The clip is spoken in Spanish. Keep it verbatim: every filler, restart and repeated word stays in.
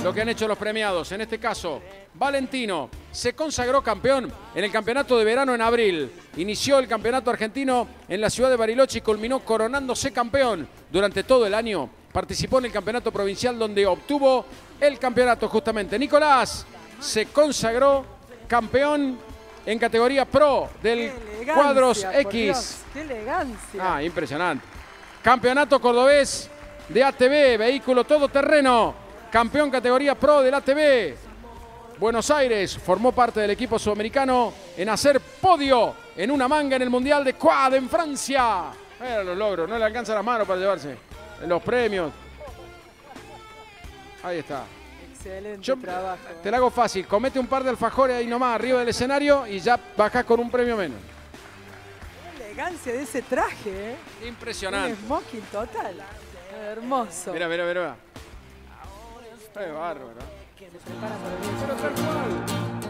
lo que han hecho los premiados. En este caso, Valentino se consagró campeón en el campeonato de verano en abril. Inició el campeonato argentino en la ciudad de Bariloche y culminó coronándose campeón. Durante todo el año participó en el campeonato provincial donde obtuvo el campeonato justamente. Nicolás se consagró campeón en categoría Pro del Cuadros X. Dios, ¡qué elegancia! Ah, impresionante. Campeonato cordobés de A T V, vehículo todoterreno. Campeón categoría Pro del A T V. Buenos Aires formó parte del equipo sudamericano en hacer podio en una manga en el Mundial de Quad en Francia. Mira los logros, no le alcanza las manos para llevarse los premios. Ahí está. Excelente Yo trabajo. te la hago fácil, comete un par de alfajores ahí nomás arriba del escenario y ya bajás con un premio menos. Qué elegancia de ese traje, ¿eh? Impresionante. Un smoking total. Hermoso. Mira, mira, mira. Qué bárbaro. Se prepara para el Pero tal cual.